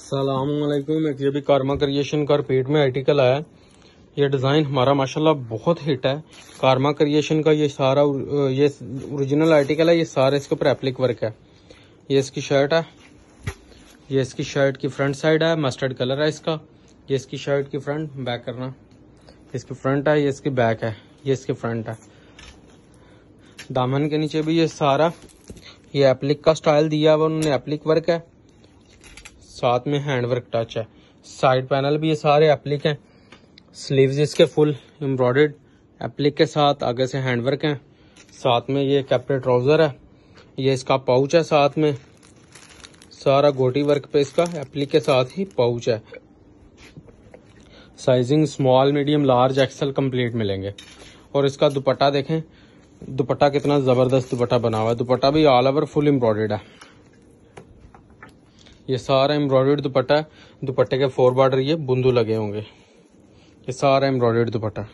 अस्सलामुअलैकुम। एक ये भी कारमा क्रिएशन का रिपीट में आर्टिकल आया। ये डिज़ाइन हमारा माशाल्लाह बहुत हिट है। कारमा क्रिएशन का ये सारा ये ओरिजिनल आर्टिकल है। ये सारा इसके ऊपर एप्लिक वर्क है। ये इसकी शर्ट है। ये इसकी शर्ट की फ्रंट साइड है, मस्टर्ड कलर है इसका। ये इसकी शर्ट की फ्रंट, बैक करना, इसकी फ्रंट है, ये इसकी बैक है, ये इसकी फ्रंट है। दामन के नीचे भी ये सारा ये एप्लिक का स्टाइल दिया हुआ उन्होंने, एप्लिक वर्क है, साथ में हैंड वर्क टच है। साइड पैनल भी ये सारे एप्लिक हैं। स्लीव्स इसके फुल एम्ब्रॉयडर्ड एप्लिक के साथ, आगे से हैंड वर्क है। साथ में ये कैप्री ट्राउजर है। ये इसका पाउच है, साथ में सारा गोटी वर्क पे इसका एप्लिक के साथ ही पाउच है। Sizing small, medium, large, XL complete मिलेंगे। और इसका दुपट्टा देखें, दुपट्टा कितना जबरदस्त दुपट्टा बना हुआ है। दुपट्टा भी ऑल ओवर फुल एम्ब्रॉयडर्ड है। ये सारा एम्ब्रॉयडर्ड दुपट्टा है। दुपट्टे के 4 बॉर्डर ये बुंदू लगे होंगे। ये सारा एम्ब्रॉयडर्ड दुपट्टा।